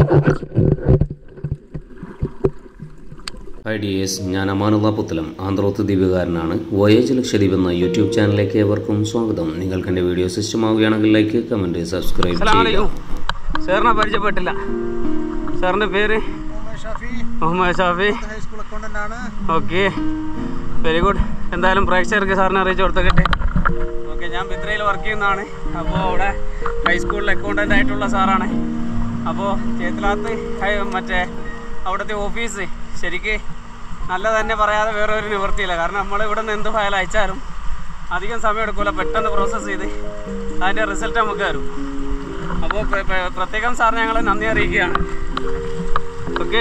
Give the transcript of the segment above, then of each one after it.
ഐഡിയേഴ്സ്, ഞാൻ അമാനുള്ള പുത്തലം, ആന്ധ്രോത്ത് ദ്വീപുകാരനാണ്. വോയേജ് ലക്ഷദ്വീപ് എന്ന യൂട്യൂബ് ചാനലിലേക്ക് ഏവർക്കും സ്വാഗതം. നിങ്ങൾക്ക് എൻ്റെ വീഡിയോസ് ഇഷ്ടമാവുകയാണെങ്കിൽ ലൈക്ക്, കമൻറ്റ്, സബ്സ്ക്രൈബ് ചെയ്യുക. സാറിനെ പരിചയപ്പെട്ടില്ല. സാറിൻ്റെ പേര്? Muhammad Shafi. Okay, very good. എന്തായാലും പ്രേക്ഷകർക്ക് സാറിനെ അറിയിച്ചു കൊടുത്തേക്കട്ടെ. ഓക്കെ, ഞാൻ ബിത്രയിൽ വർക്ക് ചെയ്യുന്നതാണ്. അപ്പോൾ അവിടെ ഹൈസ്കൂളിൽ അക്കൗണ്ടൻ്റ് ആയിട്ടുള്ള സാറാണ്. അപ്പോൾ ചേത്തലാത്ത് മറ്റേ അവിടുത്തെ ഓഫീസ് ശരിക്ക് നല്ല തന്നെ പറയാതെ വേറെ ഒരു നിവൃത്തിയില്ല. കാരണം നമ്മൾ ഇവിടെ നിന്ന് എന്ത് ഫയൽ അയച്ചാലും അധികം സമയം എടുക്കില്ല, പെട്ടെന്ന് പ്രോസസ്സ് ചെയ്ത് അതിൻ്റെ റിസൾട്ട് നമുക്ക് തരും. അപ്പോൾ പ്രത്യേകം സാറിന് ഞങ്ങൾ നന്ദി അറിയിക്കുകയാണ്. ഓക്കെ,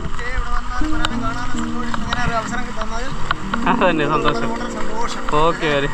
അതന്നെ സന്തോഷം. ഓക്കെ, വരി.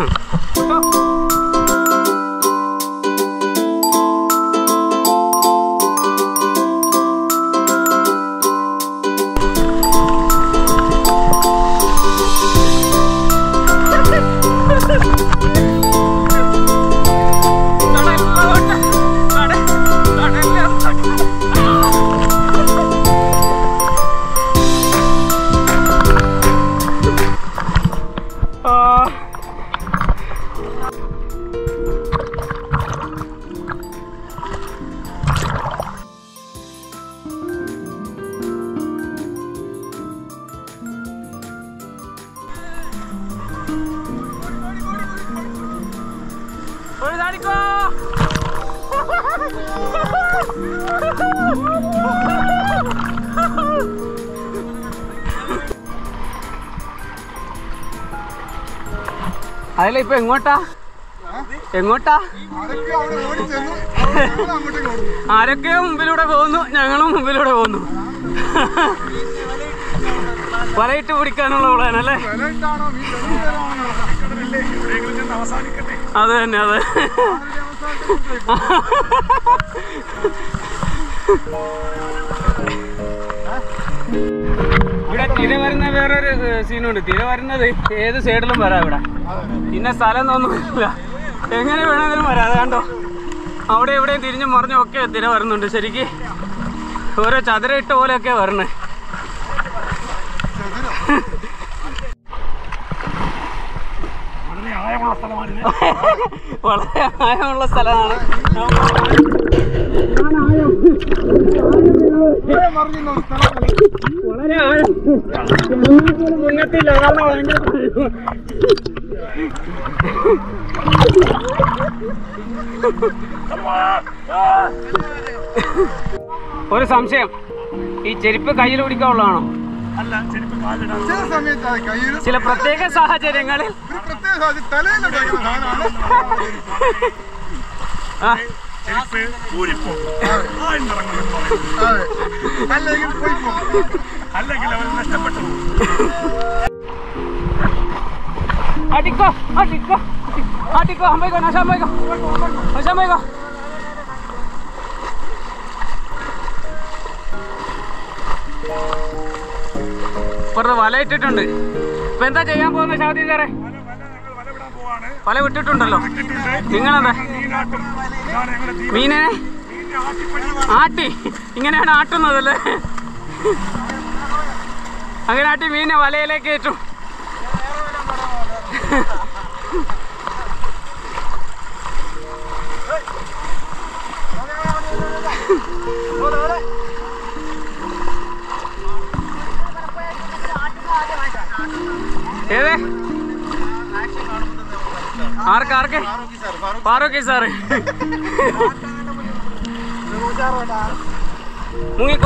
അതില ഇപ്പൊ എങ്ങോട്ടാ? ആരൊക്കെയോ മുമ്പിലൂടെ പോകുന്നു, ഞങ്ങളും മുമ്പിലൂടെ പോകുന്നു. വലയിട്ട് പിടിക്കാനുള്ള പ്ലാനല്ലേ? അത് തന്നെ, അതെ. ഇവിടെ തിര വരുന്ന വേറൊരു സീനുണ്ട്. തിര വരുന്നത് ഏത് സൈഡിലും വരാം. ഇവിടെ പിന്നെ സ്ഥലം ഒന്നുമില്ല, എങ്ങനെ വേണമെങ്കിലും വരാം. അത് കണ്ടോ, അവിടെ എവിടെയും തിരിഞ്ഞും മറിഞ്ഞും ഒക്കെ തിര വരുന്നുണ്ട്. ശരിക്ക് ഓരോ ചതുര ഇട്ട പോലെയൊക്കെ വരണേ. വളരെ ആഴമുള്ള സ്ഥലമാണ്. വളരെ ആഴം മുന്നത്തില്ല. ഒരു സംശയം, ഈ ചെരുപ്പ് കയ്യിൽ പിടിക്കാനുള്ളതാണോ? ചില പ്രത്യേക സാഹചര്യങ്ങളിൽ അടിക്കോ അടിക്കോ അടിക്കോ, അമ്മയ്ക്കോ നശാമ്മയ്ക്കോ നശാമ്മയ്ക്കോ. പുറത്ത് വല ഇട്ടിട്ടുണ്ട്. ഇപ്പൊ എന്താ ചെയ്യാൻ പോകുന്ന ഷാദി സാറേ? വല വിട്ടിട്ടുണ്ടല്ലോ. നിങ്ങളെന്താ മീനെ ആട്ടി? ഇങ്ങനെയാണ് ആട്ടുന്നതല്ലേ? അങ്ങനെ ആട്ടി മീനെ വലയിലേക്ക് കയറ്റും. ഏതേ ആർക്ക്? ഫാറൂഖി സാറ് മുങ്ങിക്കോ.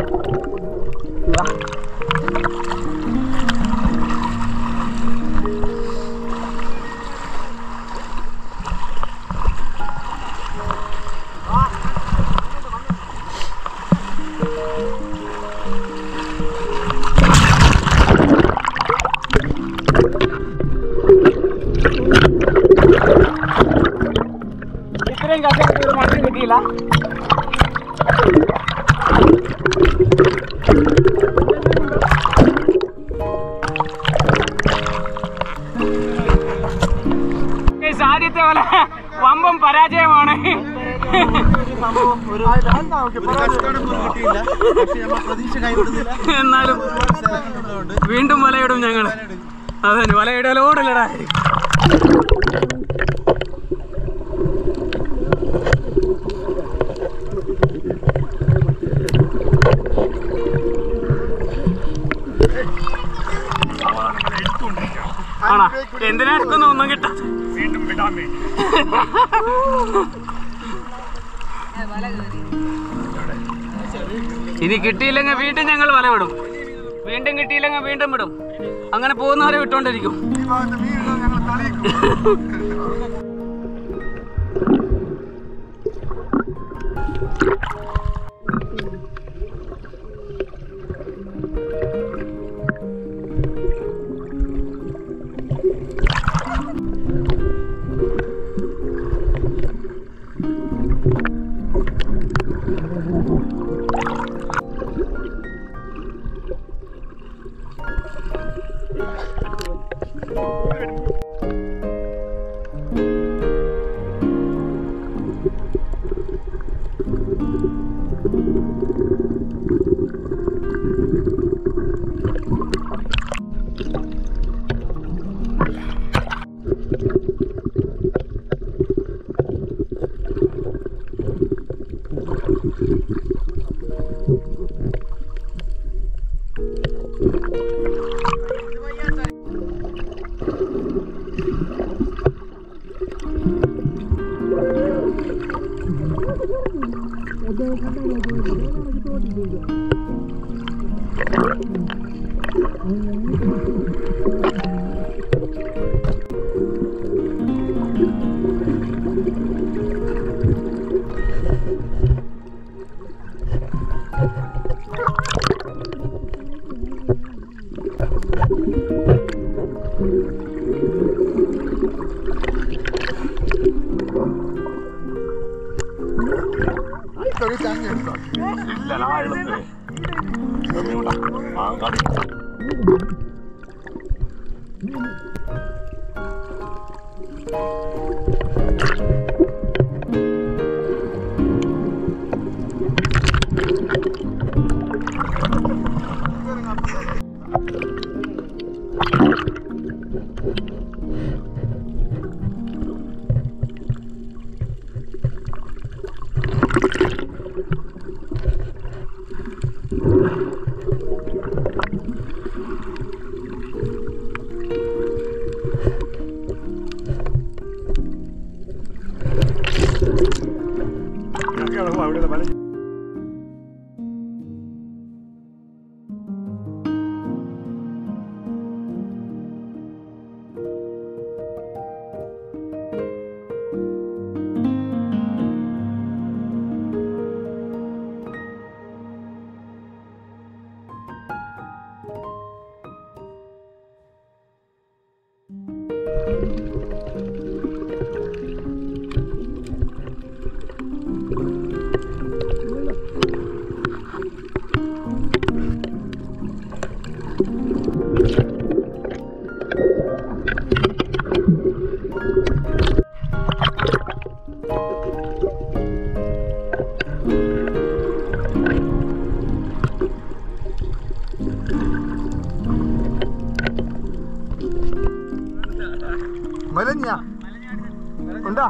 ഇത്രയും കഷ്ടപ്പെട്ട് ഒരു മണ്ണ് കിട്ടിയില്ല. എന്നാലും വീണ്ടും വലയിടും ഞങ്ങൾ. അതെ, വലയിടലോടില്ലടാ. ആണോ? എന്തിനാ എടുക്കുന്നു? ഒന്നും കിട്ടാ. ഇനി കിട്ടിയില്ലെങ്കിൽ വീണ്ടും ഞങ്ങൾ വല വിടും. വീണ്ടും കിട്ടിയില്ലെങ്കിൽ വീണ്ടും വിടും. അങ്ങനെ പോകുന്നവരെ വിട്ടോണ്ടിരിക്കും. Malanya. Unda.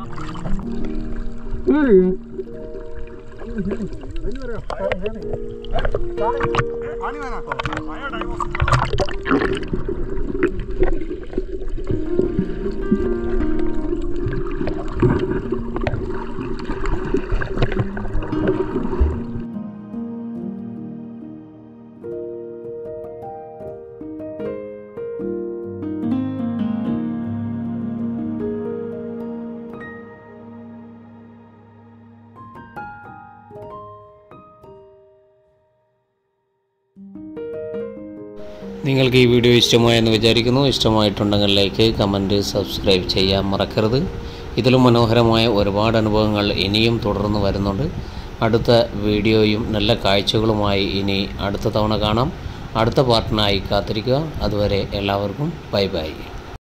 നിങ്ങൾക്ക് ഈ വീഡിയോ ഇഷ്ടമായെന്ന് വിചാരിക്കുന്നു. ഇഷ്ടമായിട്ടുണ്ടെങ്കിൽ ലൈക്ക്, കമൻറ്റ്, സബ്സ്ക്രൈബ് ചെയ്യാൻ മറക്കരുത്. ഇതിലും മനോഹരമായ ഒരുപാട് അനുഭവങ്ങൾ ഇനിയും തുടർന്ന് വരുന്നുണ്ട്. അടുത്ത വീഡിയോയും നല്ല കാഴ്ചകളുമായി ഇനി അടുത്ത തവണ കാണാം. അടുത്ത പാർട്ടിനായി കാത്തിരിക്കുക. അതുവരെ എല്ലാവർക്കും ബൈ ബൈ.